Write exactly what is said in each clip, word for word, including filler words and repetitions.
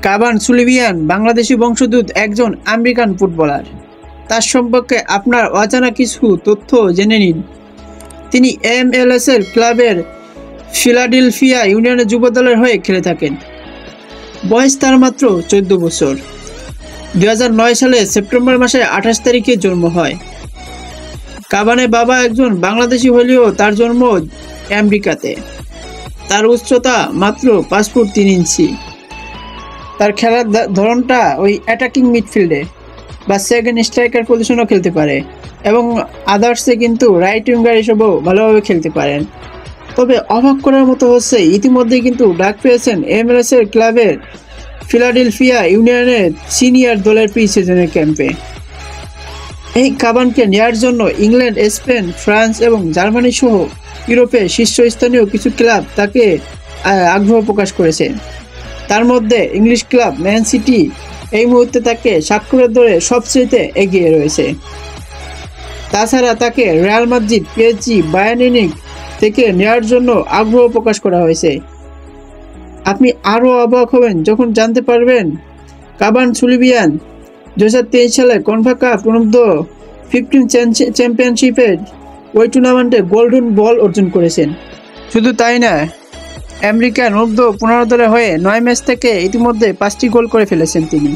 কাবান সুলিভিয়ান বাংলাদেশি বংশোদ্ভূত একজন American footballer. তার সম্পর্কে আপনার অজানা কিছু তথ্য জেনে নিন। তিনি এমএলএস এর ক্লাবের ফিলাডেলফিয়া ইউনিয়নের যুব দলের হয়ে খেলে থাকেন। বয়স তার মাত্র চোদ্দ বছর। দুই হাজার নয় সালে সেপ্টেম্বর মাসে আঠাশ তারিখে জন্ম হয়। কাবানের বাবা একজন বাংলাদেশি হলেও তার জন্ম আমেরিকাতে। তার উচ্চতা মাত্র পাঁচ ফুট তিন ইঞ্চি। তার খেলার ধরনটা ওই অ্যাটাকিং মিডফিল্ডে বা সেকেন্ড স্ট্রাইকার পজিশনও খেলতে পারে এবং আদার্সে কিন্তু রাইট উইঙ্গার হিসেবেও ভালোভাবে খেলতে পারেন। তবে অবাক করার মতো হচ্ছে ইতিমধ্যেই কিন্তু ডাক পেয়েছেন এমএলএস এর ক্লাবের ফিলাডেলফিয়া ইউনিয়নের সিনিয়র দলের প্রি সিজনের ক্যাম্পে। এই কাবানকে নেওয়ার জন্য ইংল্যান্ড, স্পেন, ফ্রান্স এবং জার্মানি সহ ইউরোপের শীর্ষস্থানীয় কিছু ক্লাব তাকে আগ্রহ প্রকাশ করেছে। তার মধ্যে ইংলিশ ক্লাব ম্যান সিটি এই মুহূর্তে তাকে স্বাক্ষরের দরে সবচেয়ে এগিয়ে রয়েছে। তাছাড়া তাকে Real Madrid, PSG, Bayern Munich থেকে নেওয়ার জন্য আগ্রহ প্রকাশ করা হয়েছে। আপনি আরও অবাক হবেন যখন জানতে পারবেন কাবান সুলিভিয়ান দু হাজার তেইশ সালে কনকাকাফ অনূর্ধ্ব ফিফটিন চ্যাম্পিয়নশিপের ওই টুর্নামেন্টে গোল্ডেন বল অর্জন করেছেন। শুধু তাই না, আমেরিকান অনূর্ধ্ব পনেরো দলের হয়ে নয় ম্যাচ থেকে ইতিমধ্যে পাঁচটি গোল করে ফেলেছেন তিনি।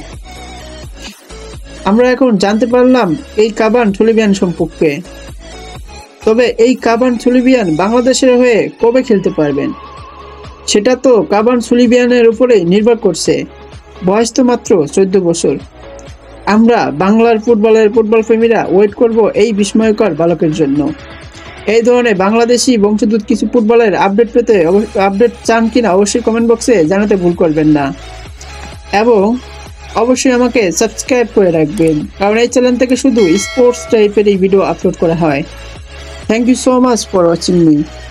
আমরা এখন জানতে পারলাম এই কাবান সুলিভিয়ান সম্পর্কে। তবে এই কাবান সুলিভিয়ান বাংলাদেশের হয়ে কবে খেলতে পারবেন সেটা তো কাবান সুলিভিয়ানের উপরে নির্ভর করছে। বয়স তো মাত্র চোদ্দ বছর। আমরা বাংলার ফুটবলের ফুটবল প্রেমীরা ওয়েট করব এই বিস্ময়কর বালকের জন্য। এই ধরনের বাংলাদেশি বংশোদ্ভূত কিছু ফুটবলের আপডেট পেতে আপডেট চান কিনা অবশ্যই কমেন্ট বক্সে জানাতে ভুল করবেন না এবং অবশ্যই আমাকে সাবস্ক্রাইব করে রাখবেন, কারণ এই চ্যানেল থেকে শুধু স্পোর্টস টাইপের এই ভিডিও আপলোড করা হয়। Thank you so much for watching me.